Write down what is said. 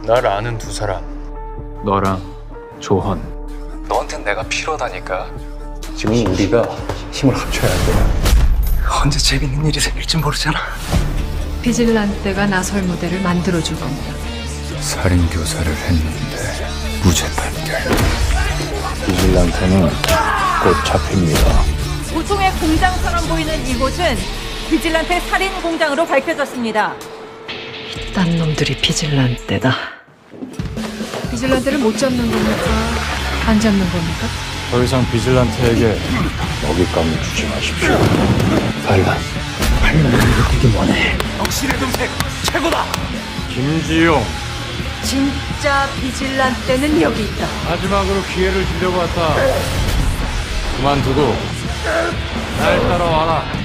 날 아는 두 사람. 너랑 조헌. 너한텐 내가 필요하다니까. 지금 우리가 힘을 합쳐야 돼. 언제 재밌는 일이 생길지 모르잖아. 비질란테가 나설 무대를 만들어줄 겁니다. 살인 교사를 했는데 무죄 판결. 비질란테는 곧 잡힙니다. 보통의 공장처럼 보이는 이곳은 비질란테 살인 공장으로 밝혀졌습니다. 딴 놈들이 비질란테다. 비질란테를 못 잡는 겁니까? 안 잡는 겁니까? 더 이상 비질란테에게 먹잇감을 주지 마십시오. 반란을 일으키기 원해. 당신의 동생 최고다. 김지용. 진짜 비질란테는 여기 있다. 마지막으로 기회를 주려고 왔다. 그만두고 날 따라와라.